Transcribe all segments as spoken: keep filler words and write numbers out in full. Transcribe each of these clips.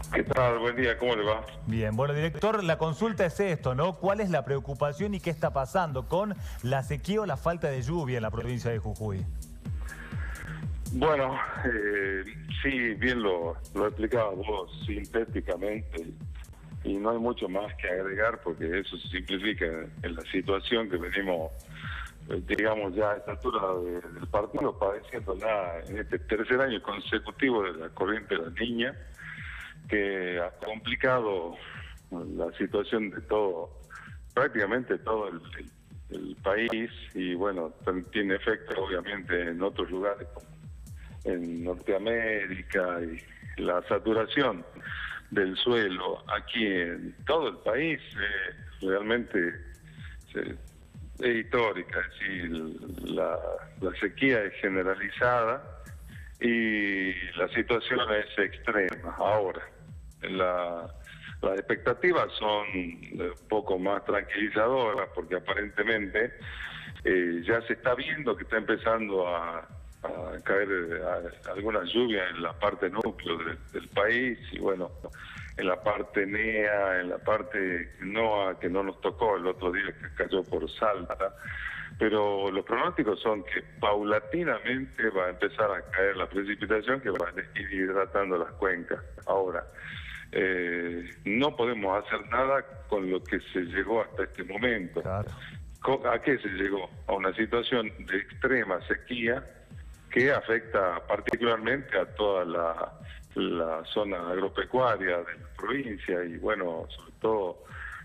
¿Qué tal? Buen día, ¿cómo le va? Bien, bueno, director, la consulta es esto, ¿no? ¿Cuál es la preocupación y qué está pasando con la sequía o la falta de lluvia en la provincia de Jujuy? Bueno, eh, sí, bien lo, lo explicabas vos sintéticamente y no hay mucho más que agregar porque eso se simplifica en la situación que venimos, eh, digamos, ya a esta altura de, del partido padeciendo ya en este tercer año consecutivo de la corriente de la Niña, que ha complicado la situación de todo, prácticamente todo el, el, el país y bueno, también tiene efecto obviamente en otros lugares como en Norteamérica y la saturación del suelo aquí en todo el país eh, realmente eh, es histórica, es decir, la, la sequía es generalizada y la situación es extrema. Ahora, la, las expectativas son un poco más tranquilizadoras porque aparentemente eh, ya se está viendo que está empezando a, a caer a, alguna lluvia en la parte núcleo de, del país y bueno, en la parte NEA, en la parte NOA que no nos tocó el otro día que cayó por Salta. Pero los pronósticos son que paulatinamente va a empezar a caer la precipitación que va a ir hidratando las cuencas. Ahora, eh, no podemos hacer nada con lo que se llegó hasta este momento. Claro. ¿A qué se llegó? A una situación de extrema sequía que afecta particularmente a toda la, la zona agropecuaria de la provincia y bueno, sobre todo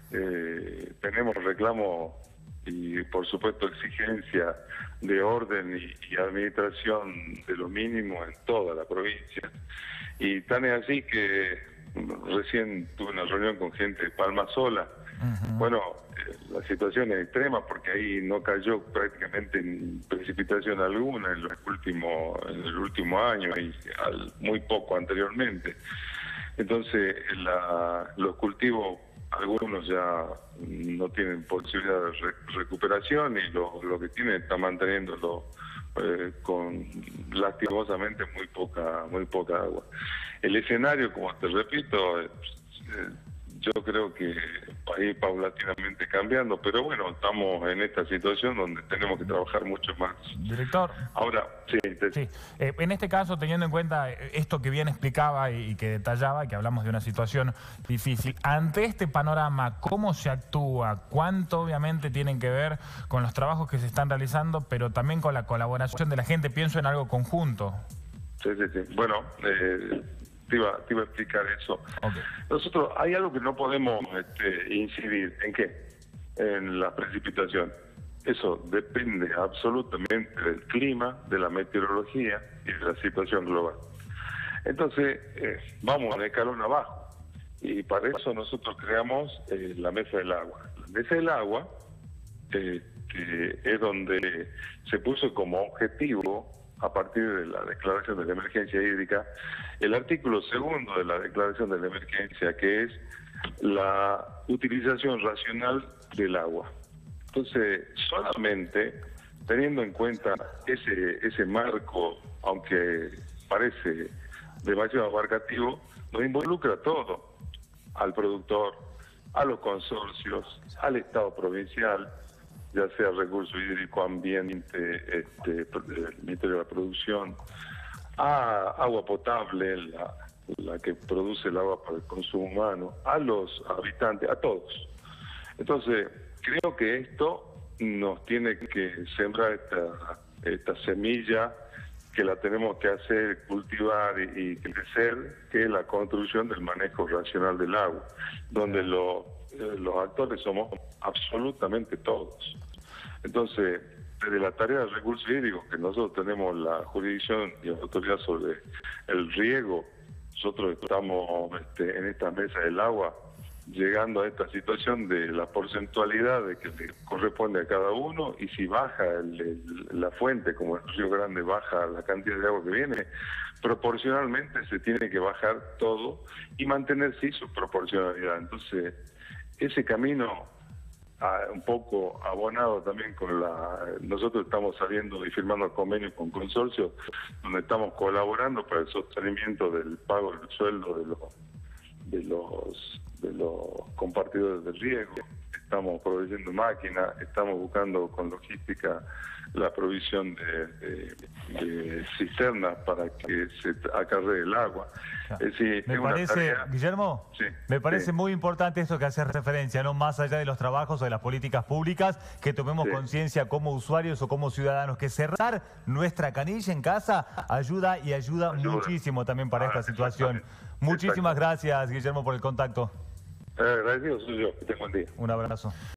eh, tenemos reclamos y por supuesto exigencia de orden y, y administración de lo mínimo en toda la provincia. Y tan es así que recién tuve una reunión con gente de Palma Sola. Uh-huh. Bueno, eh, la situación es extrema porque ahí no cayó prácticamente precipitación alguna en, los últimos, en el último año y al, muy poco anteriormente. Entonces la, los cultivos algunos ya no tienen posibilidad de re recuperación y lo, lo que tienen está manteniéndolo eh, con lastimosamente muy poca muy poca agua. El escenario, como te repito, eh, eh, yo creo que va a ir paulatinamente cambiando, pero bueno, estamos en esta situación donde tenemos que trabajar mucho más. Director. Ahora, sí. Te... sí. Eh, en este caso, teniendo en cuenta esto que bien explicaba y, y que detallaba, que hablamos de una situación difícil, ante este panorama, ¿cómo se actúa? ¿Cuánto obviamente tienen que ver con los trabajos que se están realizando, pero también con la colaboración de la gente? Pienso en algo conjunto. Sí, sí, sí. Bueno, eh... Te iba, te iba a explicar eso. Okay. Nosotros, hay algo que no podemos este, incidir. ¿En qué? En la precipitación. Eso depende absolutamente del clima, de la meteorología y de la situación global. Entonces, eh, vamos de escalón abajo. Y para eso nosotros creamos eh, la Mesa del Agua. La Mesa del Agua eh, que es donde se puso como objetivo, a partir de la declaración de la emergencia hídrica, el artículo segundo de la declaración de la emergencia, que es la utilización racional del agua. Entonces, solamente teniendo en cuenta ese, ese marco, aunque parece demasiado abarcativo, nos involucra todo, al productor, a los consorcios, al Estado provincial, ya sea recurso hídrico, ambiente, este, el Ministerio de la Producción, a agua potable, la, la que produce el agua para el consumo humano, a los habitantes, a todos. Entonces, creo que esto nos tiene que sembrar esta, esta semilla que la tenemos que hacer, cultivar y, y crecer, que es la construcción del manejo racional del agua, donde lo, eh, los actores somos absolutamente todos. Entonces, desde la tarea del recurso hídrico, que nosotros tenemos la jurisdicción y la autoridad sobre el riego, nosotros estamos este, en esta mesa del agua llegando a esta situación de la porcentualidad de que le corresponde a cada uno, y si baja el, el, la fuente, como el Río Grande baja la cantidad de agua que viene, proporcionalmente se tiene que bajar todo y mantener sí su proporcionalidad. Entonces, ese camino Uh, un poco abonado también con la... Nosotros estamos saliendo y firmando convenios con consorcios donde estamos colaborando para el sostenimiento del pago del sueldo de los de los de los compartidores de riesgo, estamos proveyendo máquinas, estamos buscando con logística la provisión de, de, de cisternas para que se acarree el agua. Es decir, me es parece, tarea... Guillermo, sí, me parece sí. muy importante esto que hace referencia, no más allá de los trabajos o de las políticas públicas, que tomemos sí. conciencia como usuarios o como ciudadanos, que cerrar nuestra canilla en casa ayuda y ayuda, ayuda. muchísimo también para ah, esta situación. Muchísimas gracias, Guillermo, por el contacto. Eh, agradecido soy yo, que tengo un día. Un abrazo.